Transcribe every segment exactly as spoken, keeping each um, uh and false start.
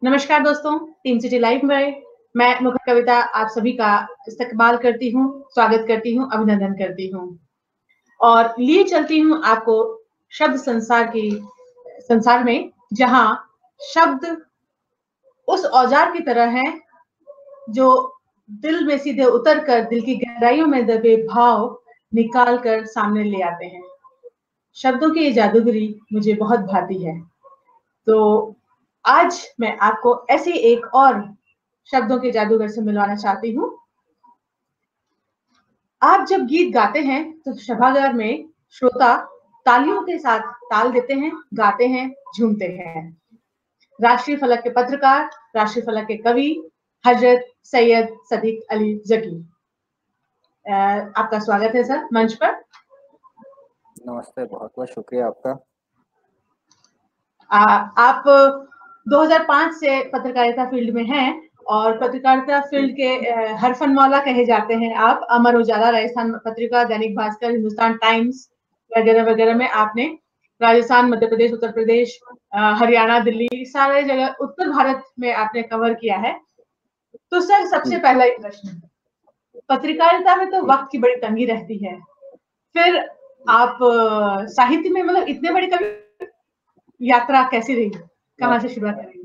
नमस्कार दोस्तों, team city live में मैं मुखर कविता आप सभी का इस्तकबाल करती हूँ, स्वागत करती हूँ, अभिनंदन करती हूँ और लिए चलती हूँ आपको शब्द संसार की संसार में, जहाँ शब्द उस औजार की तरह हैं, जो दिल में सीधे उतर कर दिल की गहराइयों में दबे भाव निकाल कर सामने ले आते हैं। शब्दों की ये जादूगरी मुझे बहुत भाती है। तो आज मैं आपको ऐसी एक और शब्दों के जादूगर से मिलवाना चाहती हूँ। आप जब गीत गाते हैं तो सभागार में श्रोता तालियों के साथ ताल देते हैं, गाते हैं, झूमते हैं। राष्ट्रीय फलक के पत्रकार, राष्ट्रीय फलक के कवि हजरत सैयद सदीक अली जकी, आपका स्वागत है सर मंच पर। नमस्ते, बहुत बहुत शुक्रिया आपका। आ, आप दो हज़ार पाँच से पत्रकारिता फील्ड में हैं और पत्रकारिता फील्ड के हरफन मौला कहे जाते हैं आप। अमर उजाला, राजस्थान पत्रिका, दैनिक भास्कर, हिंदुस्तान टाइम्स वगैरह वगैरह में आपने राजस्थान, मध्य प्रदेश, उत्तर प्रदेश, हरियाणा, दिल्ली, सारे जगह उत्तर भारत में आपने कवर किया है। तो सर सबसे पहला ही प्रश्न, पत्रकारिता में तो वक्त की बड़ी तंगी रहती है, फिर आप साहित्य में मतलब इतने बड़े कवि, यात्रा कैसी रही, कहाँ से शुरुआत करेंगे?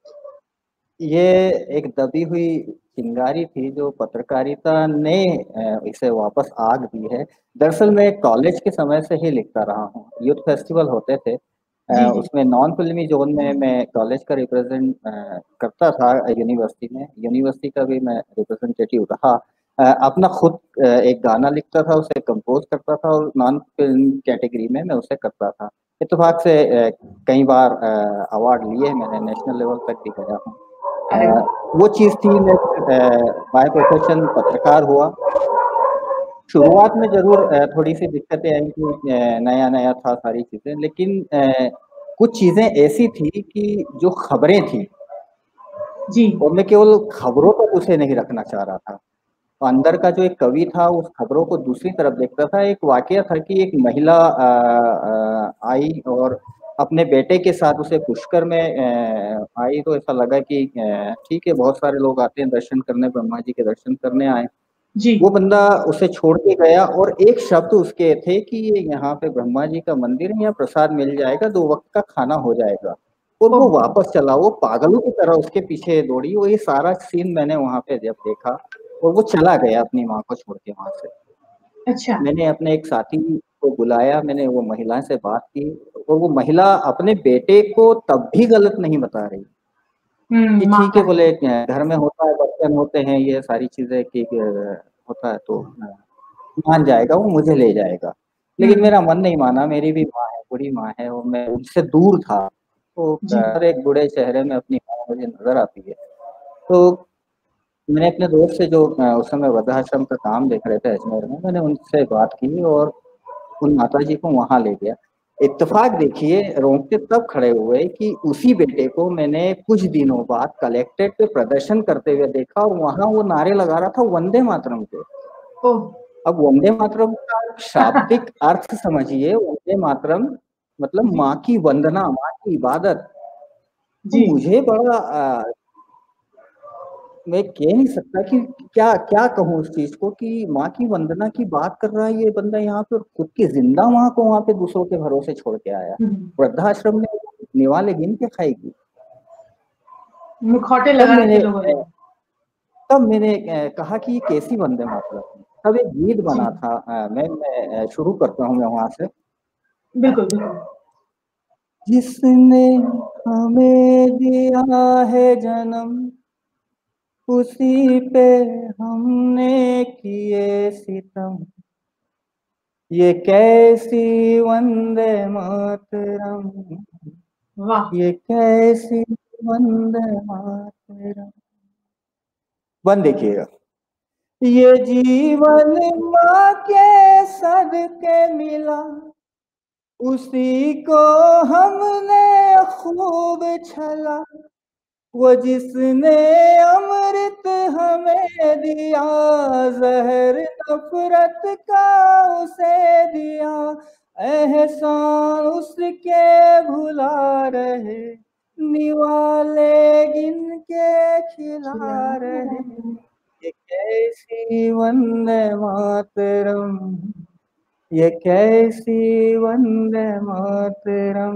ये एक दबी हुई चिंगारी थी जो पत्रकारिता ने इसे वापस आग दी है। दरअसल मैं कॉलेज के समय से ही लिखता रहा हूँ। यूथ फेस्टिवल होते थे, जी, जी। उसमें नॉन फिल्मी जोन में मैं कॉलेज का रिप्रेजेंट करता था। यूनिवर्सिटी में यूनिवर्सिटी का भी मैं रिप्रेजेंटेटिव रहा। अपना खुद एक गाना लिखता था, उसे कंपोज करता था और नॉन फिल्म कैटेगरी में मैं उसे करता था। इत्तेफाक से कई बार अवार्ड लिए मैंने, नेशनल लेवल तक भी गया हूँ। वो चीज थी। मैं बाय प्रोफेशन पत्रकार हुआ। शुरुआत में जरूर थोड़ी सी दिक्कतें आई कि नया नया था सारी चीजें, लेकिन कुछ चीजें ऐसी थी कि जो खबरें थी जी, और मैं केवल खबरों तक उसे नहीं रखना चाह रहा था। अंदर का जो एक कवि था उस खबरों को दूसरी तरफ देखता था। एक वाकया था कि एक महिला आ, आ, आई और अपने बेटे के साथ उसे पुष्कर में आई। तो ऐसा लगा कि ठीक है, बहुत सारे लोग आते हैं दर्शन करने, ब्रह्मा जी के दर्शन करने आए। जी। वो बंदा उसे छोड़ के गया और एक शब्द उसके थे कि ये यहाँ पे ब्रह्मा जी का मंदिर है, यहाँ प्रसाद मिल जाएगा, दो वक्त का खाना हो जाएगा। और वो वापस चला। वो पागलों की तरह उसके पीछे दौड़ी। वो ये सारा सीन मैंने वहां पे जब देखा और वो चला गया अपनी माँ को छोड़ के वहां से। अच्छा। मैंने अपने एक साथी को बुलाया, मैंने वो महिला से बात की और वो महिला अपने बेटे को तब भी गलत नहीं बता रही कि ठीक है, बोले घर में होता है, बर्तन होते हैं, ये सारी चीजें कि होता है तो मान जाएगा, वो मुझे ले जाएगा। लेकिन मेरा मन नहीं माना। मेरी भी माँ है, बूढ़ी माँ है और मैं उनसे दूर था। तो हर एक बूढ़े चेहरे में अपनी माँ मुझे नजर आती है। तो मैंने अपने दोस्त से, जो उस समय वृद्धाश्रम का काम देख रहे थे अजमेर में, मैंने उनसे बात की और उन माता जी को वहां ले गया। इत्तेफाक देखिए, रोंगटे तब खड़े हुए कि उसी बेटे को मैंने कुछ दिनों बाद कलेक्ट्रेट पे प्रदर्शन करते हुए देखा और वहां वो नारे लगा रहा था वंदे मातरम के। अब वंदे मातरम का शाब्दिक अर्थ समझिए। वंदे मातरम मतलब माँ की वंदना, माँ की इबादत। तो मुझे बड़ा आ, मैं कह नहीं सकता कि क्या क्या कहूँ उस चीज को कि माँ की वंदना की बात कर रहा है ये बंदा यहाँ पे, खुद की जिंदा माँ को वहां पे दूसरों के भरोसे छोड़ के आया। वृद्धाश्रम में निवाले गिन के खाएगी। मुखौटे लगा रखे लोगों ने। तब मैंने कहा कि ये कैसी वंदे मातरम। तब एक गीत बना था। मैं, मैं शुरू करता हूँ मैं वहां से। बिल्कुल बिल्कुल। जिसने हमें दिया है जन्म, उसी पे हमने किए सितम, ये कैसी वंदे मातरम, वाह, ये कैसी वंदे मातरम। बन देखिएगा। ये जीवन माँ के सदके मिला, उसी को हमने खूब छला, वो जिसने अमृत हमें दिया, जहर नफरत का उसे दिया, एहसान उसके भुला रहे, निवाले गिन के खिला रहे, ये कैसी वंदे मातरम, ये कैसी वंदे मातरम,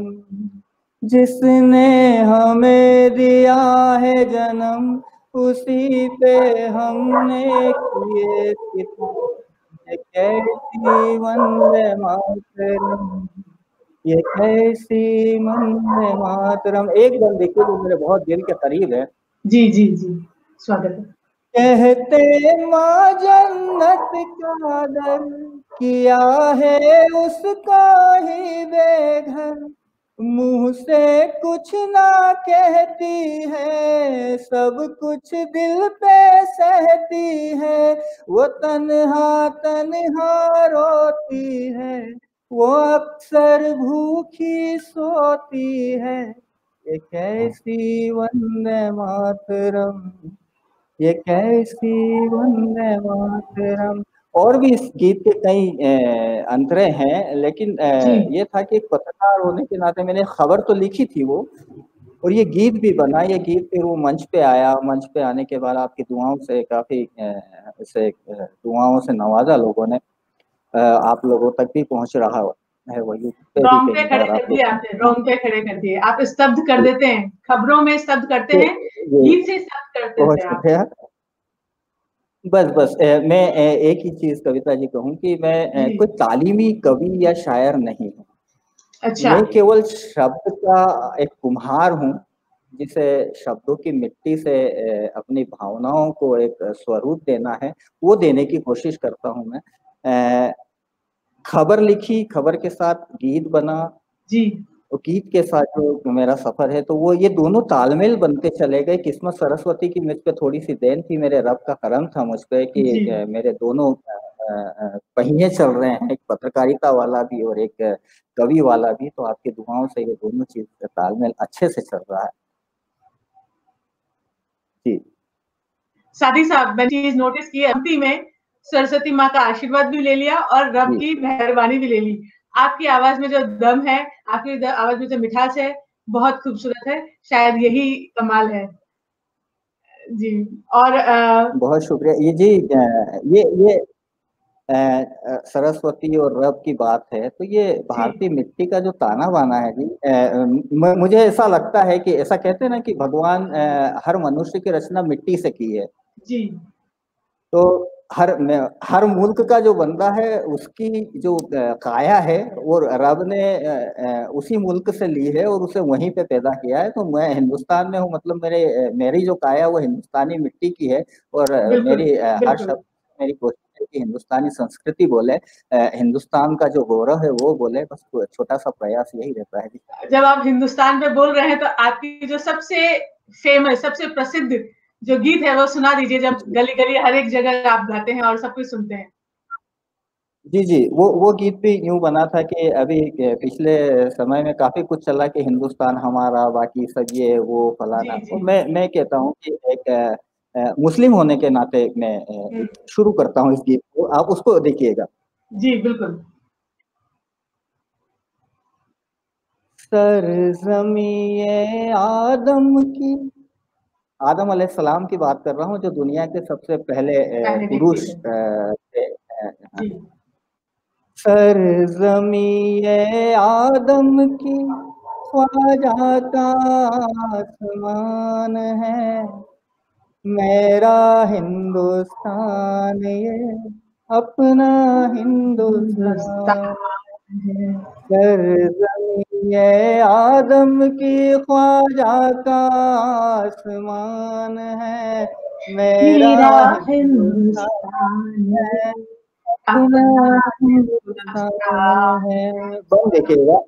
जिसने हमें दिया है जन्म उसी पे हमने किए सितम, ये कैसी वंदे मातरम, ये कैसी वंदे मातरम। एक बार देखिए जो मेरे बहुत दिल के करीब है। जी जी जी, स्वागत है। कहते माँ जन्नत का दर किया है उसका ही बेघर, मुंह से कुछ ना कहती है, सब कुछ दिल पे सहती है, वो तन्हा तन्हा रोती है, वो अक्सर भूखी सोती है, ये कैसी वंदे मातरम, ये कैसी वंदे मातरम। और भी इस गीत के कई अंतरे हैं, लेकिन ये था कि एक पत्रकार होने के नाते मैंने खबर तो लिखी थी वो, और ये गीत भी बना। ये गीत फिर वो मंच पे आया, मंच पे आने के बाद आपकी दुआओं से काफी इसे दुआओं से नवाजा लोगों ने, आप लोगों तक भी पहुंच रहा है वो यूट्यूब पे भी रोंगटे कई खड़े बार कर आप दिए आपने, रोंगटे खड़े कर दिए, आप स्तब्ध कर देते हैं, खबरों में स्तब्ध करते हैं, गीत से स्तब्ध करते बहुत हैं शुक्रिया। बस बस ए, मैं ए, एक ही चीज कविता जी कहूँ कि मैं ए, कोई तालीमी कवि या शायर नहीं हूँ। अच्छा। मैं केवल शब्द का एक कुम्हार हूँ, जिसे शब्दों की मिट्टी से ए, अपनी भावनाओं को एक स्वरूप देना है, वो देने की कोशिश करता हूँ मैं। ए, खबर लिखी, खबर के साथ गीत बना जी, तो गीत के साथ जो मेरा सफर है, तो वो ये दोनों तालमेल बनते चले गए। किस्मत सरस्वती की मुझ पे थोड़ी सी देन थी, मेरे रब का करम था मुझ पे कि मेरे दोनों पहिए चल रहे हैं, एक पत्रकारिता वाला भी और एक कवि वाला भी, तो आपकी दुआओं से ये दोनों चीज का तालमेल अच्छे से चल रहा है। जी साथी साहब, मैंने चीज नोटिस की है में सरस्वती माँ का आशीर्वाद भी ले लिया और रब की मेहरबानी भी ले ली। आपकी आवाज में जो दम है, आपकी आवाज में जो मिठास है, बहुत खूबसूरत है, शायद यही कमाल है। जी, और आ... बहुत शुक्रिया। ये जी ये ये सरस्वती और रब की बात है, तो ये भारतीय मिट्टी का जो ताना बाना है जी, मुझे ऐसा लगता है कि ऐसा कहते हैं ना कि भगवान हर मनुष्य की रचना मिट्टी से की है जी। तो हर हर मुल्क का जो बंदा है उसकी जो काया है वो रब ने उसी मुल्क से ली है और उसे वहीं पे पैदा किया है। तो मैं हिंदुस्तान में हूँ, मतलब मेरे मेरी जो काया वो हिंदुस्तानी मिट्टी की है, और मेरी हर शब्द मेरी कोशिश है कि हिंदुस्तानी संस्कृति बोले, हिंदुस्तान का जो गौरव है वो बोले, बस छोटा सा प्रयास यही रहता है। जब आप हिंदुस्तान में बोल रहे हैं तो आपकी जो सबसे फेमस, सबसे प्रसिद्ध जो गीत है वो सुना दीजिए, जब गली गली हर एक जगह आप गाते हैं और सब कुछ सुनते हैं। जी जी, वो वो गीत भी यूं बना था कि अभी पिछले समय में काफी कुछ चला कि हिंदुस्तान हमारा, बाकी सब ये वो फलाना। तो मैं मैं कहता हूँ कि एक मुस्लिम होने के नाते मैं शुरू करता हूँ इस गीत को, आप उसको देखिएगा। जी बिल्कुल। सरज़मीं आदम की, आदम अलैहिस्सलाम की बात कर रहा हूँ, जो दुनिया के सबसे पहले पुरुष थे। सरज़मीं आदम की ख्वाजा का आसमान है, मेरा हिंदुस्तान ये अपना हिंदुस्तान है। सरज़मीं आदम की ख्वाजा का आसमान है, मेरा हिंदुस्तान है, अपना हिंदुस्तान है। बन देखिएगा।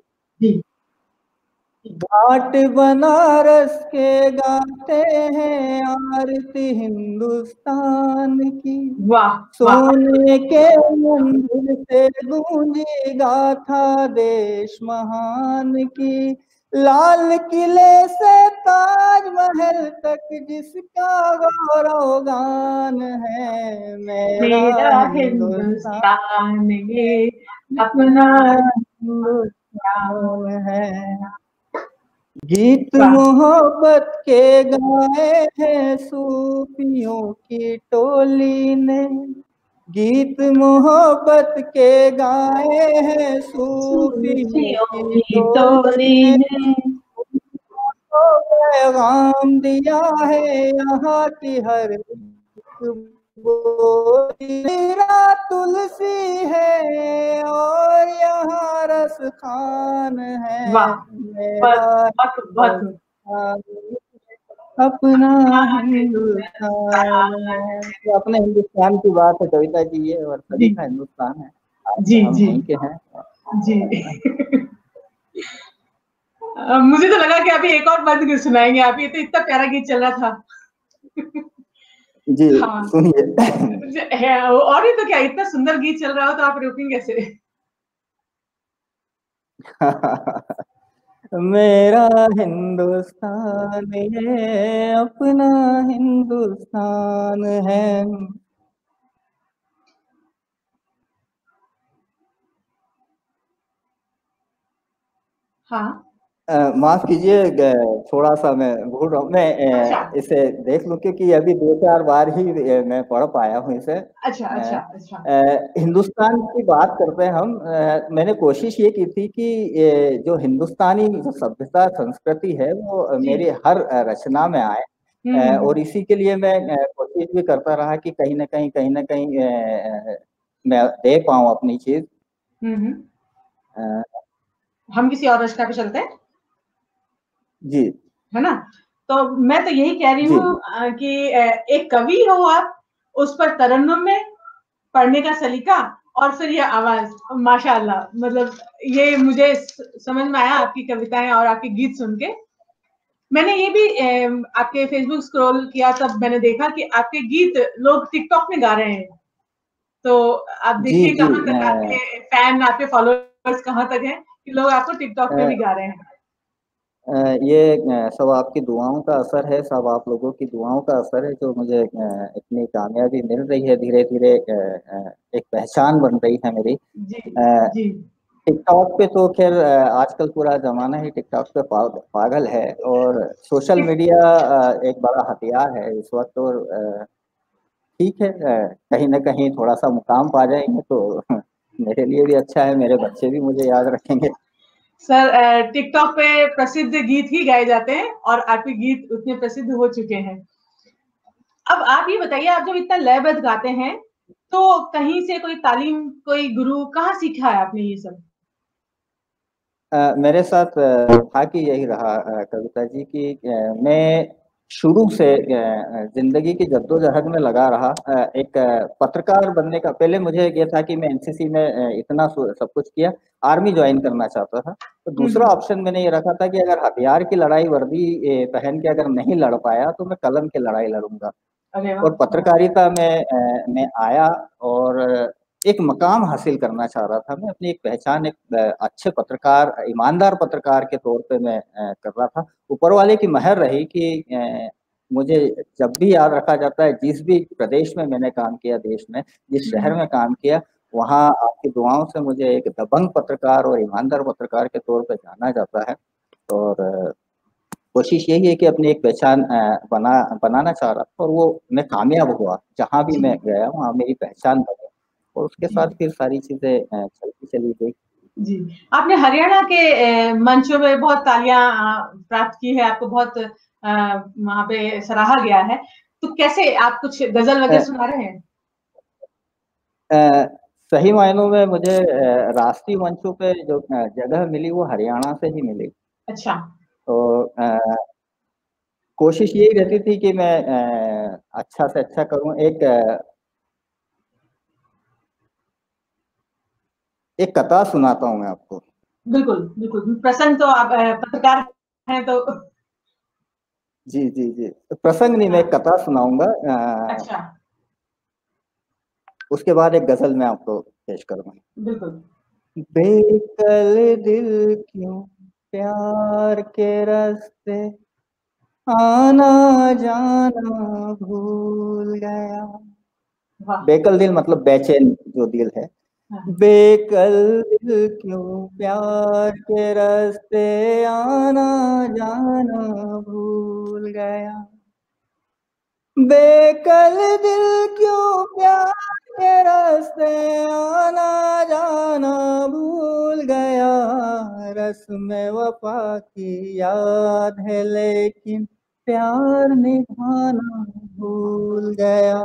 घाट बनारस के गाते हैं आरती हिंदुस्तान की, सोने के मंदिर से गूंजी गाथा देश महान की, लाल किले से ताजमहल तक जिसका गौरव गान है, मेरा, मेरा हिंदुस्तान ये अपना हिंदुस्तान है। गीत मोहब्बत के गाए हैं सूफियों की टोली ने, गीत मोहब्बत के गाए हैं सूफियों की टोली ने, पैगाम दिया है यहाँ की हर मेरा तुलसी है और यहाँ रस खान है, मेरा अपना हिंदुस्तान है। तो अपने हिंदुस्तान की बात है कविता जी, ये और सभी का हिंदुस्तान है। जी हम जी यहीं के हैं जी। मुझे तो लगा कि अभी एक और बंद सुनाएंगे आप, ये तो इतना प्यारा गीत चल रहा था। जी हाँ। सुनिए। और ये तो क्या, इतना सुंदर गीत चल रहा हो तो आप रुकेंगे कैसे? मेरा हिंदुस्तान है, अपना हिंदुस्तान है। हाँ माफ कीजिए, थोड़ा सा मैं भूल रहा हूँ, मैं अच्छा। इसे देख लूं क्योंकि अभी दो चार बार ही मैं पढ़ पाया हूँ इसे। अच्छा अच्छा अच्छा। हिंदुस्तान की बात करते हैं हम। आ, मैंने कोशिश ये की थी कि जो हिंदुस्तानी जो सभ्यता संस्कृति है वो मेरी हर रचना में आए, आ, और इसी के लिए मैं कोशिश भी करता रहा कि कहीं ना कहीं कहीं ना कहीं आ, मैं दे पाऊँ अपनी चीज। हम किसी और रचना पे चलते हैं जी, है ना? तो मैं तो यही कह रही हूँ कि एक कवि हो आप, उस पर तरन्नुम में पढ़ने का सलीका और फिर ये आवाज, माशाअल्लाह, मतलब ये मुझे समझ में आया आपकी कविताएं और आपके गीत सुन के। मैंने ये भी आपके फेसबुक स्क्रॉल किया तब मैंने देखा कि आपके गीत लोग टिकटॉक में गा रहे हैं। तो आप देखिए कहाँ तक आपके फैन, आपके फॉलोअर्स कहाँ तक हैं कि लोग आपको टिकटॉक पे भी गा रहे हैं। ये सब आपकी दुआओं का असर है, सब आप लोगों की दुआओं का असर है जो मुझे इतनी कामयाबी मिल रही है। धीरे धीरे एक पहचान बन रही है मेरी। टिकटॉक पे तो खैर आजकल पूरा जमाना ही टिकटॉक पे पागल है, और सोशल मीडिया एक बड़ा हथियार है इस वक्त। और ठीक है, कहीं ना कहीं थोड़ा सा मुकाम पा जाएंगे तो मेरे लिए भी अच्छा है, मेरे बच्चे भी मुझे याद रखेंगे। सर टिकटॉक पे प्रसिद्ध गीत ही गाए जाते हैं और आपके गीत उतने प्रसिद्ध हो चुके हैं। अब आप ये बताइए, आप जब इतना लयबद्ध गाते हैं तो कहीं से कोई तालीम, कोई गुरु, कहाँ सीखा है आपने ये सब? आ, मेरे साथ था कि यही रहा कविता जी की, मैं शुरू से जिंदगी की जद्दोजहद में लगा रहा। एक पत्रकार बनने का, पहले मुझे ये था कि मैं एनसीसी में इतना सब कुछ किया, आर्मी ज्वाइन करना चाहता था। तो दूसरा ऑप्शन मैंने ये रखा था कि अगर हथियार की लड़ाई वर्दी पहन के अगर नहीं लड़ पाया तो मैं कलम की लड़ाई लड़ूंगा। और पत्रकारिता में मैं आया और एक मकाम हासिल करना चाह रहा था। मैं अपनी एक पहचान एक अच्छे पत्रकार, ईमानदार पत्रकार के तौर पे मैं कर रहा था। ऊपर वाले की मेहर रही कि मुझे जब भी याद रखा जाता है, जिस भी प्रदेश में मैंने काम किया, देश में जिस शहर में काम किया, वहाँ आपकी दुआओं से मुझे एक दबंग पत्रकार और ईमानदार पत्रकार के तौर पे जाना जाता है। और कोशिश यही है कि अपनी एक पहचान बना बनाना चाह रहा था, और वो मैं कामयाब हुआ। जहाँ भी मैं गया वहाँ मेरी पहचान बनी, और उसके साथ फिर सारी चीजें चलती चली गई। जी, आपने हरियाणा के मंचों में बहुत तालियां प्राप्त की है, आपको बहुत वहां पे सराहा गया है। तो कैसे, आप कुछ गजल वगैरह सुना रहे हैं? आ, सही मायनों में मुझे राष्ट्रीय मंचों पे जो जगह मिली वो हरियाणा से ही मिली। अच्छा। तो आ, कोशिश यही रहती थी कि मैं आ, अच्छा से अच्छा करूं। एक एक कथा सुनाता हूं मैं आपको। बिल्कुल बिल्कुल, प्रसंग तो आप पत्रकार हैं तो। जी जी जी, प्रसंग नहीं, मैं एक कथा सुनाऊंगा। अच्छा। उसके बाद एक गजल मैं आपको पेश करूंगा। बिल्कुल। बेकल दिल क्यों प्यार के रास्ते आना जाना भूल गया। बेकल दिल मतलब बेचैन जो दिल है, बेकल दिल क्यों प्यार के रास्ते आना जाना भूल गया, बेकल दिल क्यों प्यार के रास्ते आना जाना भूल गया, रस्म वफा की याद है लेकिन प्यार निभाना भूल गया,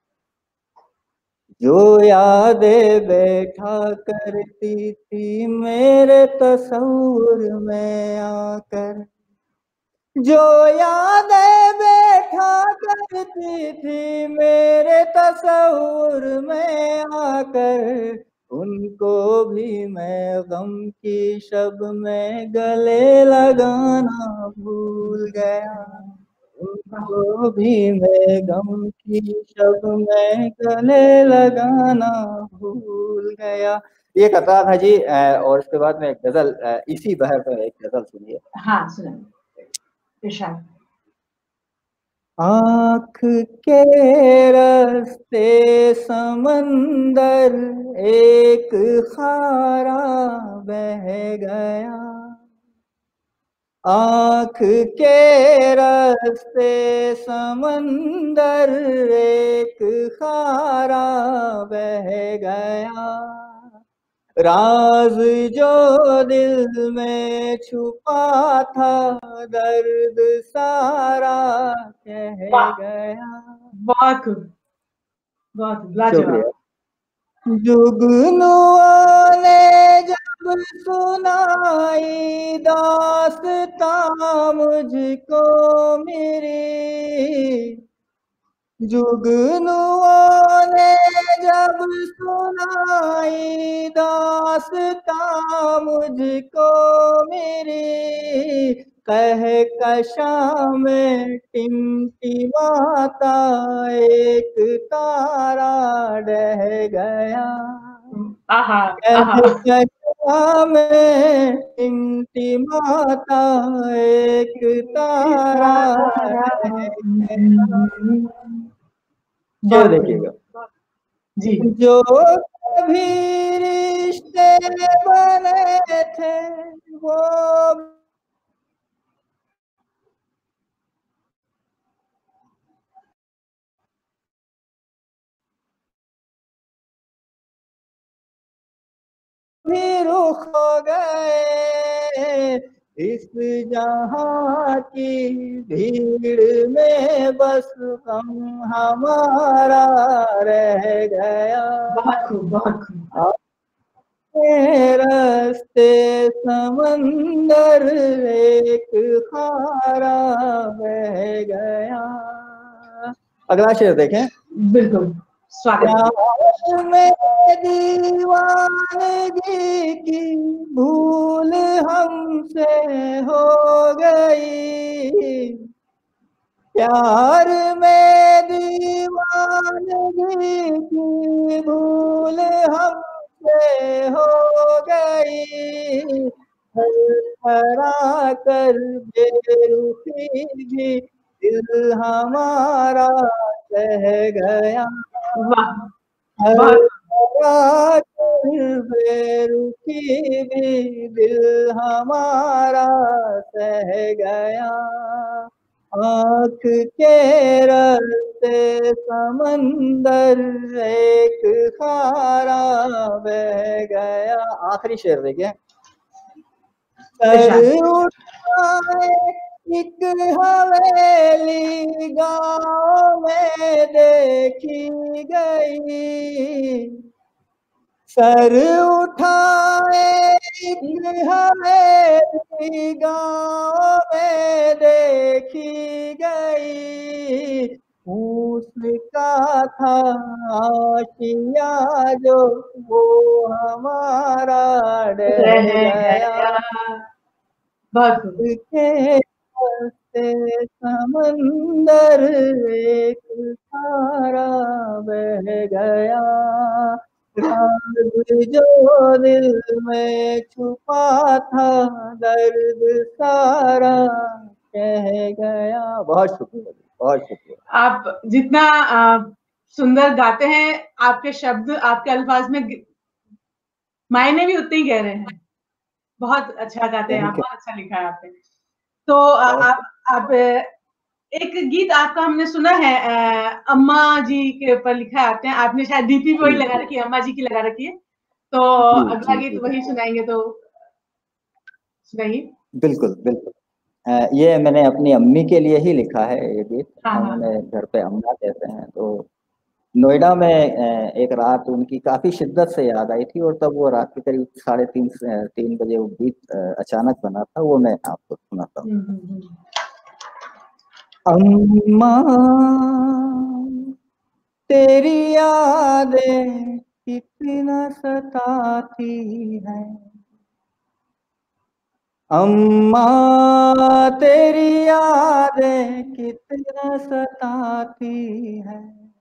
जो यादें बैठा करती थी मेरे तस्वुर में आकर, जो यादें बैठा करती थी मेरे तस्वुर में आकर, उनको भी मैं गम की शब में गले लगाना भूल गया, उनको भी मैं गम की शब में गले लगाना भूल गया। ये कतार है जी। और उसके बाद में एक गजल, इसी बहर पर एक गजल सुनिए। हाँ सुनिए। आँख के रास्ते समंदर एक खारा बह गया, आँख के रास्ते समंदर एक खारा बह गया, राज जो दिल में छुपा था दर्द सारा कह गया। बहुत बहुत लाजवाब। जुगनुओं ने जब सुनाई दास्तां मुझको मेरी, जुगनुओं ने जब सुनाई दास्तां मुझको मेरी, कह कशा में टिमटिमाता एक तारा ढह गया, कह कशा में टिमटिमाता एक तारा ढह गया। शेर देखिएगा जी। जो कभी रिश्ते बने थे वो भी रुख हो गए, इस जहां की भीड़ में बस हम हमारा रह गया, बहुत खूब बहुत खूब। रास्ते समंदर एक खारा बह गया। अगला शेर देखें। बिल्कुल स्वागत। में दीवानगी की भूल हमसे हो गई, प्यार में दीवानगी की भूल हमसे हो गई, हरा कर बेरुखी भी दिल हमारा सह गया, हरा कर बेरुखी भी दिल हमारा सह गया, आँख के रास्ते समंदर एक खारा बह गया। आखिरी शेर देखिए। सर उठाए एक हवेली गाँव में देखी गई, सर उठाए एक हवेली गाँव में देखी गई, उसका था आशिया जो वो हमारा रह गया, के रास्ते समंदर एक खारा बह गया, राज जो दिल में छुपा था दर्द सारा कह गया। बहुत शुक्रिया, बहुत शुक्रिया। आप जितना सुंदर गाते हैं, आपके शब्द आपके अल्फाज में मायने भी उतने ही गहरे हैं। बहुत अच्छा गाते हैं आप, बहुत अच्छा लिखा है आपने। तो आप आप एक गीत आपका हमने सुना है, अम्मा जी के ऊपर लिखा है आपने, आपने शायद डीपी पे वही लगा रखी है, अम्मा जी की लगा रखी है। तो अगला गीत वही सुनाएंगे, तो सुनाइए। बिल्कुल बिल्कुल। ये मैंने अपनी अम्मी के लिए ही लिखा है ये गीत। हाँ, हमने घर पे अम्मा कहते हैं। तो नोएडा में एक रात उनकी काफी शिद्दत से याद आई थी, और तब वो रात के करीब साढ़े तीन तीन बजे वो गीत अचानक बना था, वो मैं आपको सुनाता हूँ। अम्मा तेरी यादें कितना सताती है, अम्मा तेरी यादें कितना सताती है,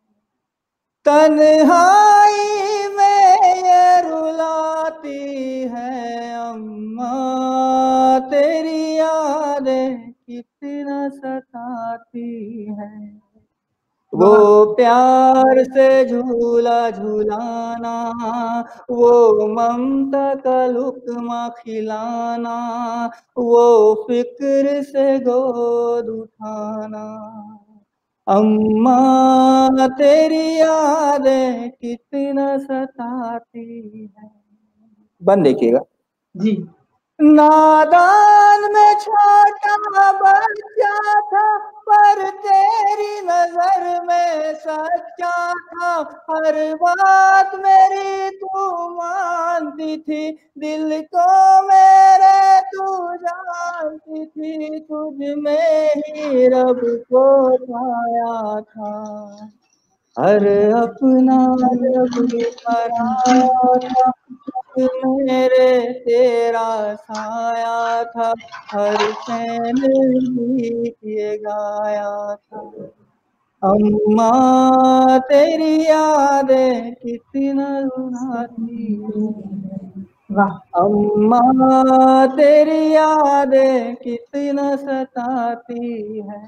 तन्हाई में ये रुलाती है, अम्मा तेरी यादें कितना सताती है। वो प्यार से झूला झूलाना, वो ममता का लुक़्मा खिलाना, वो फिक्र से गोद उठाना, अम्मा तेरी यादें कितना सताती है। बंद देखिएगा जी। नादान में छोटा बच्चा था, पर तेरी नजर में सच्चा था, हर बात मेरी तू मानती थी, दिल को मेरे तू जानती थी, तुझ में ही रब को पाया था, हर अपना जब पराया था, मेरे तेरा साया था, हर शैन गीत ये गाया था, अम्मा तेरी यादें कितना रुलाती है, अम्मा तेरी यादें कितना सताती है,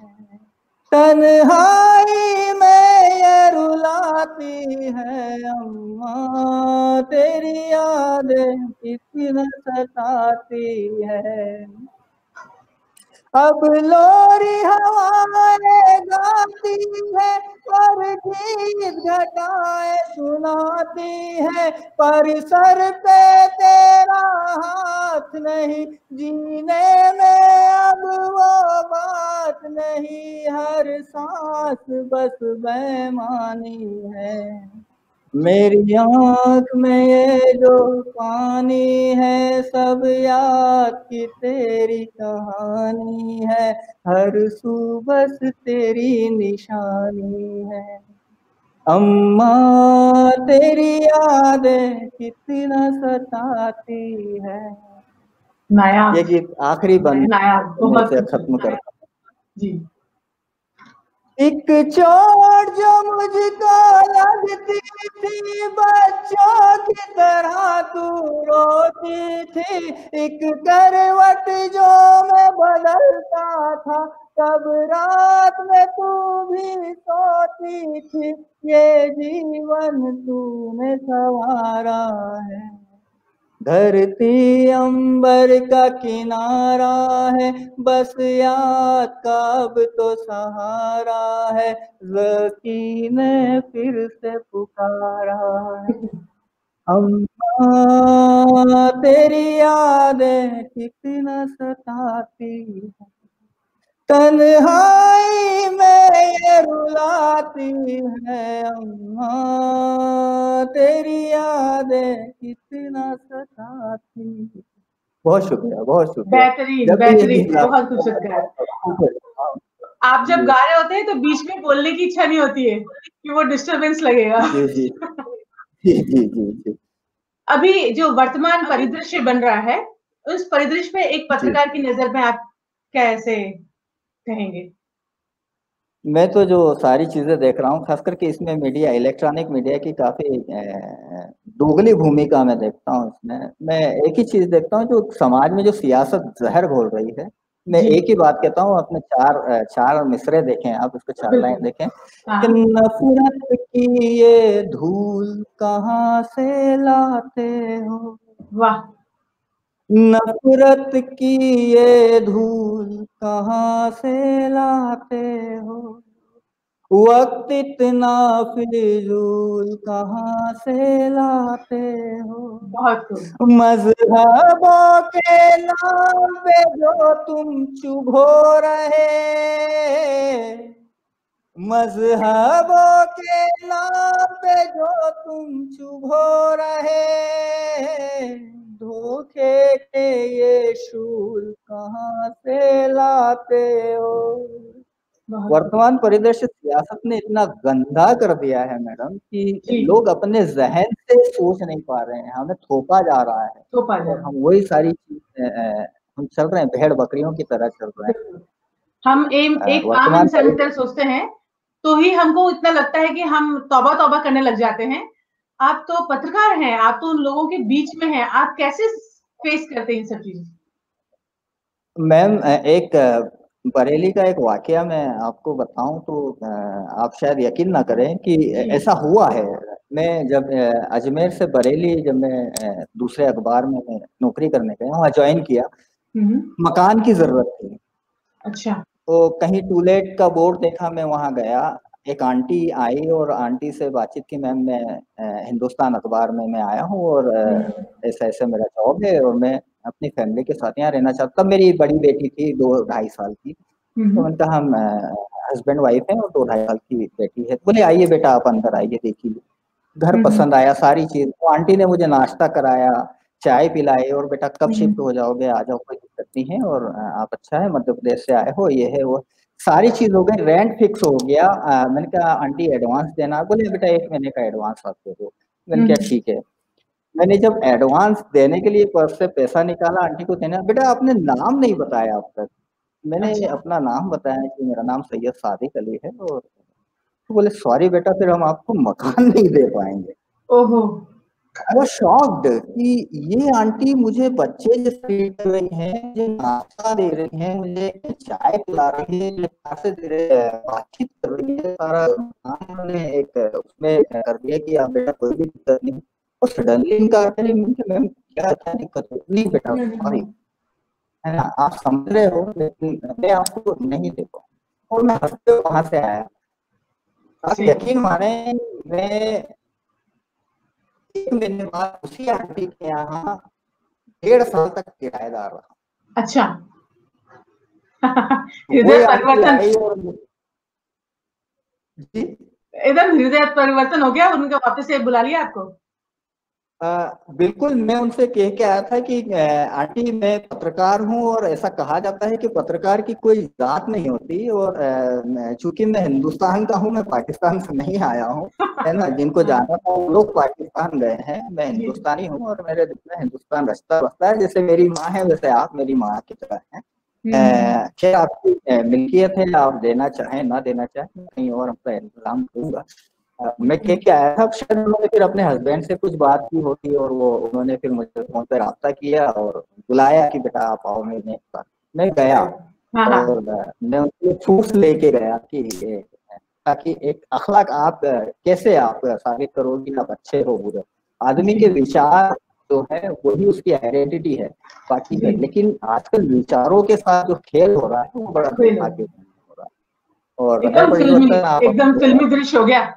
तन्हाई में ये रुलाती है, अम्मा तेरी यादें कितना सताती है। अब लोरी हवाएं गाती है, पर गीत घटाएं सुनाती है, पर सर पे तेरा हाथ नहीं, जीने में अब वो बात नहीं, हर सांस बस बेमानी है, मेरी आँख में ये जो पानी है, सब याद की तेरी कहानी है, हर सू बस तेरी निशानी है, अम्मा तेरी यादें कितना सताती है। नायाब। ये गीत आखिरी बंद से खत्म करता जी। एक चोट जो मुझको लगती थी, बच्चों की तरह तू रोती थी, एक करवट जो मैं बदलता था, तब रात में तू भी सोती थी, ये जीवन तूने संवारा है, धरती अंबर का किनारा है, बस याद का अब तो सहारा है, ज़की ने फिर से पुकारा है, अम्मा तेरी यादें कितना सताती है, तन्हाई में ये रुलाती है, अम्मा तेरी यादें कितना सताती। बहुत शुक्रिया, बहुत शुक्रिया। बेहतरीन, बेहतरीन, बहुत खूबसूरत। आप जब गा रहे होते हैं तो बीच में बोलने की इच्छा नहीं होती है कि वो डिस्टरबेंस लगेगा। जी जी जी जी जी जी। अभी जो वर्तमान परिदृश्य बन रहा है, उस परिदृश्य में एक पत्रकार की नजर में आप कैसे कहेंगे? मैं तो जो सारी चीजें देख रहा हूँ, खास करके इसमें मीडिया, इलेक्ट्रॉनिक मीडिया की काफी दोगली भूमिका मैं देखता हूँ इसमें। मैं एक ही चीज देखता हूँ, जो समाज में जो सियासत जहर घोल रही है। मैं एक ही बात कहता हूँ, अपने चार चार मिसरे देखें आप, उसको चार लाइन देखें कि नफरत की ये धूल कहाँ से लाते हो, वाह। नफरत की ये धूल कहाँ से लाते हो, वक्त इतना फिजूल कहाँ से लाते हो, बहुत खूब। मजहबों के नाम पे जो तुम चुभ हो रहे, मजहबों के नाम पे जो तुम चुभ हो रहे, धोखे के ये शूल कहाँ से लाते हो। वर्तमान परिदृश्य सियासत ने इतना गंदा कर दिया है मैडम कि लोग अपने जहन से सोच नहीं पा रहे हैं, हमें थोपा जा रहा है थोपा जा और हम वही सारी चीज हम चल रहे हैं, भेड़ बकरियों की तरह चल रहे हैं। हम एम, एक आम इंसान की तरह सोचते हैं तो ही हमको इतना लगता है कि हम तौबा तौबा करने लग जाते हैं। आप तो पत्रकार हैं, आप तो उन लोगों के बीच में हैं, आप कैसे फेस करते हैं इन सब चीजें? मैम एक बरेली का एक वाकया मैं आपको बताऊं तो आप शायद यकीन ना करें कि ऐसा हुआ है। मैं जब अजमेर से बरेली जब मैं दूसरे अखबार में नौकरी करने गया, वहाँ ज्वाइन किया, मकान की जरूरत थी। अच्छा। तो कहीं टूलेट का बोर्ड देखा, मैं वहाँ गया, एक आंटी आई और आंटी से बातचीत की, मैम मैं हिंदुस्तान अखबार में मैं आया हूँ और ऐसा ऐसा मेरा जॉब है और मैं अपनी फैमिली के साथ यहाँ रहना चाहता। तब मेरी बड़ी बेटी थी दो ढाई साल की, तो मैंने कहा हम हस्बैंड वाइफ हैं और दो ढाई साल की बेटी है। बोले आइए बेटा आप अंदर आइए, देखिए। घर पसंद आया सारी चीज, तो आंटी ने मुझे नाश्ता कराया, चाय पिलाई और बेटा कब शिफ्ट हो जाओगे, आ जाओ, कोई दिक्कत नहीं है और आप अच्छा है मध्य प्रदेश से आए हो, ये है वो सारी चीज हो गई। रेंट फिक्स हो गया। आ, मैंने कहा आंटी एडवांस देना, बोले बेटा एक महीने का एडवांस आप दे दो। मैंने कहा ठीक है। मैंने जब एडवांस देने के लिए पर्स से पैसा निकाला आंटी को देना, बेटा आपने नाम नहीं बताया अब तक। मैंने अच्छा। अपना नाम बताया कि मेरा नाम सैयद सादिक अली है और तो बोले सॉरी बेटा फिर हम आपको मकान नहीं दे पाएंगे। ओहो। आई वाज शॉक्ड कि ये आंटी मुझे बच्चे जैसे ट्रीट कर रही हैं, मुझे नाश्ता दे रही हैं, मुझे चाय पिला रही है, से दे रही है, बातचीत कर रही है, सारा उन्होंने एक उसमें कर दिया कि आप बेटा कोई भी दिक्कत नहीं। और सडनली इनका मैम क्या क्या दिक्कत है? नहीं बेटा सॉरी, है ना, आप समझ रहे हो लेकिन मैं आपको नहीं दे पाऊँ। और मैं हंसते वहां से आया। आप यकीन माने मैं एक महीने बाद उसी आंटी के यहाँ डेढ़ साल तक किराएदार रहा। अच्छा। हृदय परिवर्तन जी एकदम हृदय परिवर्तन हो गया, उनका वापस से बुला लिया आपको? आ, बिल्कुल। मैं उनसे कह के आया था कि आंटी मैं पत्रकार हूं और ऐसा कहा जाता है कि पत्रकार की कोई जात नहीं होती और चूंकि मैं हिंदुस्तान का हूं, मैं पाकिस्तान से नहीं आया हूं, है ना। जिनको जाना था वो लोग पाकिस्तान गए हैं, मैं हिंदुस्तानी हूं और मेरे दिल में हिंदुस्तान रचता बसता है। जैसे मेरी माँ है वैसे आप मेरी माँ की तरह हैं। खैर आपकी मिल्कियत है, आप देना चाहें ना देना चाहें, कहीं और अपना इंतजाम करूंगा। मैं कह के आया था, शायद उन्होंने फिर अपने हस्बैंड से कुछ बात की होती और वो उन्होंने फिर मुझे फोन पे राब्ता किया और बुलाया कि बेटा आप आओ मेरे पास। मैं गया और मैं उनसे फूस लेके गया कि ताकि एक अखलाक आप कैसे आप साबित करोगे आप अच्छे हो बुरे। आदमी के विचार जो है वही उसकी आइडेंटिटी है बाकी है, लेकिन आजकल विचारों के साथ जो खेल हो रहा है वो बड़ा दुर्भाग्यपूर्ण हो रहा है। और एकदम फिल्मी, एकदम फिल्मी दृश्य हो गया।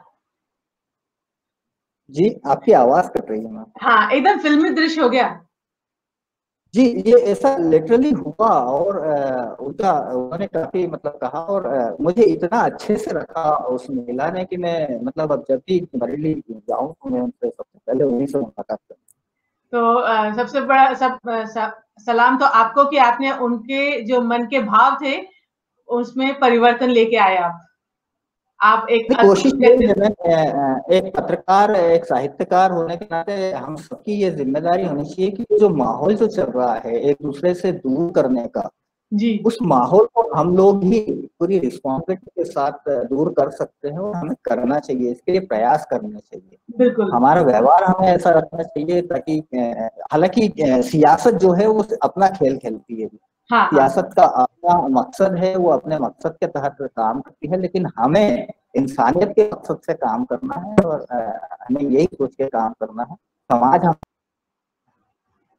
जी आपकी आवाज कट रही है मैम। हाँ एकदम फिल्मी दृश्य हो गया जी। ये ऐसा लिटरली हुआ और उनका उन्होंने काफी मतलब कहा और मुझे इतना अच्छे से रखा उस महिला ने कि मैं मतलब अब जब भी बरेली जाऊं तो मैं उनसे सबसे पहले उन्हीं से मुलाकात करूं। तो आ, सबसे बड़ा सब, सब सलाम तो आपको कि आपने उनके जो मन के भाव थे उसमें परिवर्तन लेके आए। आप आप एक कोशिश ये है, एक पत्रकार एक साहित्यकार होने के नाते हम सबकी ये जिम्मेदारी होनी चाहिए कि जो माहौल जो चल रहा है एक दूसरे से दूर करने का जी, उस माहौल को हम लोग ही पूरी रिस्पॉन्सिबिलिटी के साथ दूर कर सकते हैं और हमें करना चाहिए, इसके लिए प्रयास करने चाहिए। बिल्कुल हमारा व्यवहार हमें ऐसा रखना चाहिए ताकि हालांकि सियासत जो है वो अपना खेल खेलती है। हाँ, सियासत का अपना मकसद है, वो अपने मकसद के तहत काम करती है, लेकिन हमें इंसानियत के मकसद से काम करना है और हमें यही सोच के काम करना है। समाज हम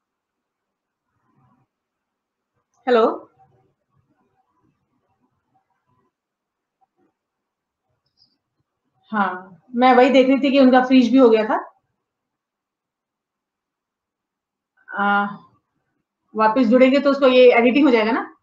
हेलो, हाँ मैं वही देख रही थी कि उनका फ्रीज भी हो गया था। आ, वापस जुड़ेंगे तो उसको ये एडिटिंग हो जाएगा ना।